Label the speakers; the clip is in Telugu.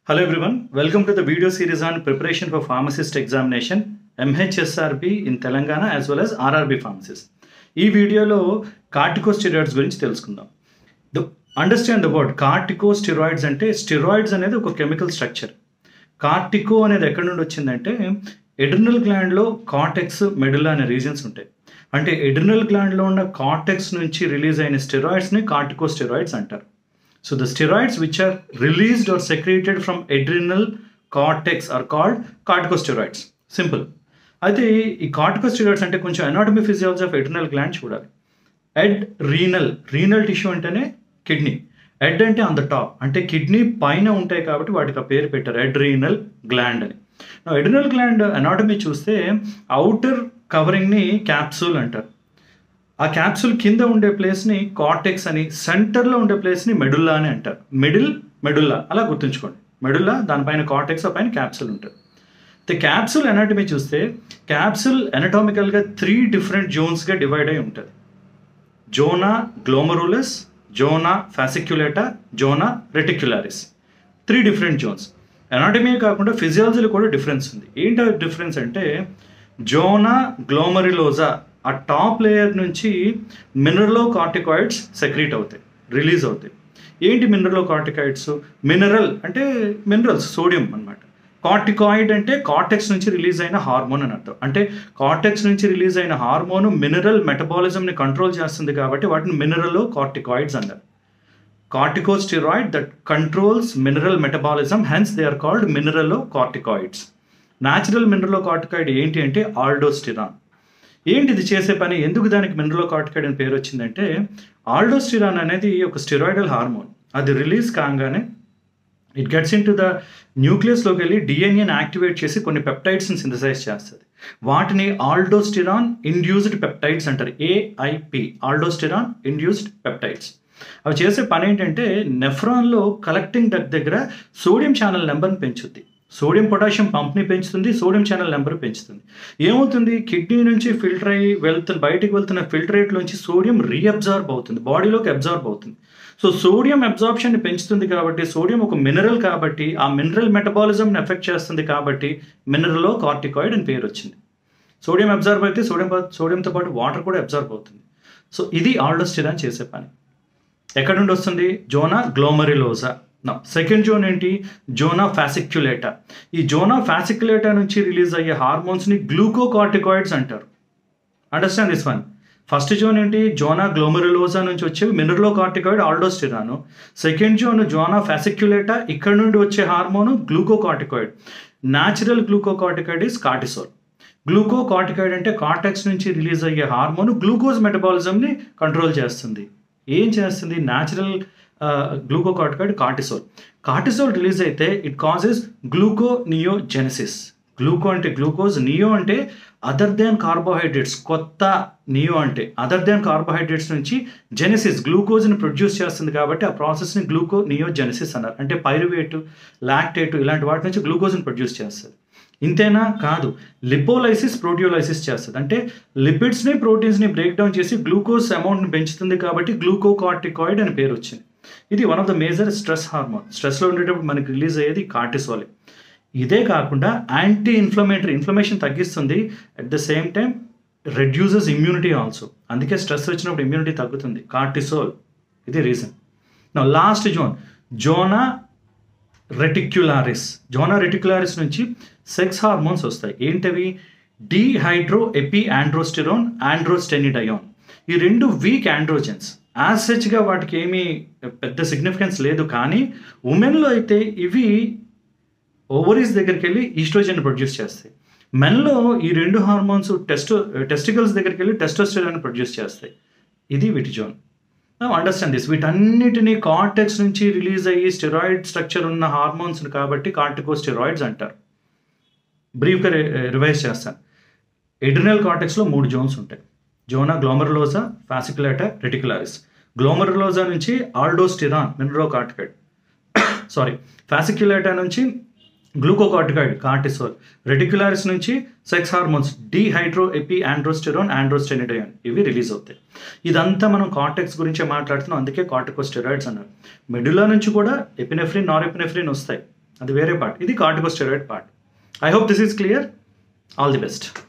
Speaker 1: Hello everyone, welcome to the video series on preparation for pharmacist examination, MHSRB in Telangana as well as RRB pharmacist. ఈ వీడియోలో కార్టికోస్టెరాయిడ్స్ గురించి తెలుసుకుందాం. అండర్స్టాండ్ ద వర్డ్ కార్టికోస్టెరాయిడ్స్ అంటే స్టెరాయిడ్స్ అనేది ఒక కెమికల్ స్ట్రక్చర్. కార్టికో అనేది ఎక్కడి నుండి వచ్చిందంటే ఎడ్రినల్ గ్లాండ్లో కార్టెక్స్, మెడుల్లా అనే రీజన్స్ ఉంటాయి. అంటే ఎడ్రినల్ గ్లాండ్లో ఉన్న కార్టెక్స్ నుంచి రిలీజ్ అయిన స్టెరాయిడ్స్ని కార్టికోస్టెరాయిడ్స్ అంటారు. So the steroids which are released or secreted from adrenal cortex are called corticosteroids. Simple. అయితే ఈ కార్టికోస్టెరాయిడ్స్ అంటే కొంచెం anatomy physiology of adrenal gland చూడాలి. రీనల్ టిష్యూ అంటేనే కిడ్నీ. ఎడ్ అంటే ఆన్ ద టాప్, అంటే కిడ్నీ పైన ఉంటాయి కాబట్టి వాటికి ఆ పేరు పెట్టారు అడ్రీనల్ గ్లాండ్ అని. ఎడ్రినల్ గ్లాండ్ అనాటమీ చూస్తే అవుటర్ కవరింగ్ని క్యాప్సూల్ అంటారు. ఆ క్యాప్సూల్ కింద ఉండే ప్లేస్ని కార్టెక్స్ అని, సెంటర్లో ఉండే ప్లేస్ని మెడుల్లా అని అంటారు. మెడుల్లా అలా గుర్తుంచుకోండి. మెడుల్లా, దానిపైన కార్టెక్స్, పైన క్యాప్సూల్ ఉంటుంది. ద క్యాప్సూల్ ఎనాటమీ చూస్తే క్యాప్సూల్ ఎనటామికల్గా 3 డిఫరెంట్ జోన్స్గా డివైడ్ అయి ఉంటుంది. Zona glomerulus, zona fasciculata, zona reticularis. 3 different zones. Anatomy కాకుండా ఫిజియాలజీలో కూడా డిఫరెన్స్ ఉంది. ఏంటో డిఫరెన్స్ అంటే జోనా గ్లోమరులోజా ఆ టాప్ లేయర్ నుంచి మినరలో కార్టికాయిడ్స్ సెక్రీట్ అవుతాయి, రిలీజ్ అవుతాయి. ఏంటి మినరలో కార్టికాయిడ్స్? మినరల్ అంటే మినరల్స్, సోడియం అనమాట. కార్టికాయిడ్ అంటే కార్టెక్స్ నుంచి రిలీజ్ అయిన హార్మోన్ అని అర్థం. అంటే కార్టెక్స్ నుంచి రిలీజ్ అయిన హార్మోన్ మినరల్ మెటబాలిజంని కంట్రోల్ చేస్తుంది కాబట్టి వాటిని మినరలో కార్టికాయిడ్స్ అంటారు. Corticosteroid that controls mineral metabolism, hence they are called mineralocorticoids. Natural mineralocorticoid ఏంటి అంటే ఆల్డోస్టిరాన్. ఏంటి ఇది చేసే పని? ఎందుకు దానికి మినరలో కార్టికాయిడ్ అని పేరు వచ్చిందంటే ఆల్డోస్టిరాన్ అనేది ఒక స్టెరాయిడల్ హార్మోన్. అది రిలీజ్ కాగానే it gets in to the న్యూక్లియస్లోకి వెళ్ళి డిఎన్ఏని యాక్టివేట్ చేసి కొన్ని పెప్టైడ్స్ని సింథసైజ్ చేస్తుంది. వాటిని ఆల్డోస్టిరాన్ ఇండ్యూస్డ్ పెప్టైడ్స్ అంటారు, ఏఐపి, ఆల్డోస్టిరాన్ ఇండ్యూస్డ్ పెప్టైడ్స్. అవి చేసే పని ఏంటంటే నెఫ్రాన్లో కలెక్టింగ్ డక్ట్ దగ్గర సోడియం ఛానల్ నెంబర్ని పెంచుద్ది. సోడియం పొటాషియం పంప్ని పెంచుతుంది, సోడియం ఛానల్ నెంబర్ పెంచుతుంది. ఏమవుతుంది? కిడ్నీ నుంచి ఫిల్టర్ అయ్యి బయటికి వెళ్తున్న ఫిల్టరేట్లోంచి సోడియం రీఅబ్జార్బ్ అవుతుంది, బాడీలోకి అబ్జార్బ్ అవుతుంది. సో సోడియం అబ్జార్ప్షన్ని పెంచుతుంది కాబట్టి, సోడియం ఒక మినరల్ కాబట్టి ఆ మినరల్ మెటబాలిజంని ఎఫెక్ట్ చేస్తుంది కాబట్టి మినరలో కార్టికాయిడ్ అని పేరు వచ్చింది. సోడియం అబ్జార్బ్ అయితే సోడియంతో పాటు వాటర్ కూడా అబ్జార్బ్ అవుతుంది. సో ఇది ఆల్డోస్టిరాన్ చేసే పని. ఎక్కడి నుండి వస్తుంది? జోనా గ్లోమరులోజా. సెకండ్ జోన్ ఏంటి? జోనా ఫాసిక్యులేటా. ఈ జోనా ఫాసిక్యులేటా నుంచి రిలీజ్ అయ్యే హార్మోన్స్ని గ్లూకోకార్టికాయిడ్స్ అంటారు. Understand this one. First zone ఏంటి? జోనా గ్లోమరులోజా నుంచి వచ్చేవి mineralocorticoid aldosterone. Second zone zona fasciculata, ఇక్కడ నుండి వచ్చే hormone glucocorticoid. Natural glucocorticoid is cortisol. Glucocorticoid అంటే కార్టెక్స్ నుంచి రిలీజ్ అయ్యే హార్మోన్ గ్లూకోజ్ మెటబాలిజంని కంట్రోల్ చేస్తుంది. ఏం చేస్తుంది? Natural glucocorticoid cortisol. Cortisol release అయితే ఇట్ కాజెస్ గ్లూకోనియోజెనసిస్. గ్లూకో అంటే గ్లూకోజ్, నియో అంటే అదర్ దాన్ కార్బోహైడ్రేట్స్, కొత్త. నియో అంటే అదర్ దాన్ కార్బోహైడ్రేట్స్ నుంచి జెనసిస్, గ్లూకోజ్ని ప్రొడ్యూస్ చేస్తుంది కాబట్టి ఆ ప్రాసెస్ని గ్లూకోనియోజెనసిస్ అన్నారు. అంటే పైరువేటు, లాక్టేటు ఇలాంటి వాటి నుంచి గ్లూకోజ్ని ప్రొడ్యూస్ చేస్తుంది. ఇంతేనా? కాదు, లిపోలైసిస్, ప్రోటియోలైసిస్ చేస్తుంది. అంటే లిపిడ్స్ని, ప్రోటీన్స్ని బ్రేక్ డౌన్ చేసి గ్లూకోజ్ అమౌంట్ని పెంచుతుంది కాబట్టి గ్లూకోకార్టికాయిడ్ అని పేరు వచ్చింది. ఇది one of the major stress hormone. స్ట్రెస్లో ఉండేటప్పుడు మనకి రిలీజ్ అయ్యేది కార్టిసోలే. ఇదే కాకుండా యాంటీ ఇన్ఫ్లమేషన్ తగ్గిస్తుంది. At the same time reduces immunity also. అందుకే స్ట్రెస్ వచ్చినప్పుడు ఇమ్యూనిటీ తగ్గుతుంది, కార్టిసోల్. ఇది రీజన్. నా last zone zona reticularis. Zona reticularis నుంచి సెక్స్ హార్మోన్స్ వస్తాయి. ఏంటవి? Dehydroepiandrosterone, androstenedione. ఈ 2 వీక్ ఆండ్రోజెన్స్. యాజ్ సచ్గా వాటికి ఏమీ పెద్ద సిగ్నిఫికెన్స్ లేదు. కానీ ఉమెన్లో అయితే ఇవి ఓవరీస్ దగ్గరికి వెళ్ళి ఈస్ట్రోజన్ ప్రొడ్యూస్ చేస్తాయి. మెన్లో ఈ 2 హార్మోన్స్ టెస్టికల్స్ దగ్గరికి వెళ్ళి టెస్టోస్టెరాన్ ప్రొడ్యూస్ చేస్తాయి. ఇది వీటి జోన్. Understand this. వీటన్నిటినీ కార్టెక్స్ నుంచి రిలీజ్ అయ్యి స్టెరాయిడ్ స్ట్రక్చర్ ఉన్న హార్మోన్స్ కాబట్టి కార్టికోస్టెరాయిడ్స్ అంటారు. బ్రీఫ్గా రివైజ్ చేస్తాను. ఎడ్రినల్ కార్టెక్స్లో 3 జోన్స్ ఉంటాయి. జోనా గ్లోమరులోజా, ఫాసిక్యులేటా, రెటిక్యులారిస్. గ్లోమరులోజా నుంచి ఆల్డోస్టిరాన్, మినరలో కార్టికాయిడ్. ఫాసిక్యులేటా నుంచి గ్లూకోకార్టికాయిడ్, కార్టిసోల్. రెటిక్యులారిస్ నుంచి sex hormones dehydroepiandrosterone, androstenedione. ఇవి రిలీజ్ అవుతాయి. ఇదంతా మనం కార్టెక్స్ గురించే మాట్లాడుతున్నాం, అందుకే కార్టికోస్టెరాయిడ్స్ అన్నారు. మెడులా నుంచి కూడా ఎపినెఫ్రిన్, నారెపినెఫ్రిన్ వస్తాయి. అది వేరే పార్ట్, ఇది corticosteroid part. I hope this is clear. All the best.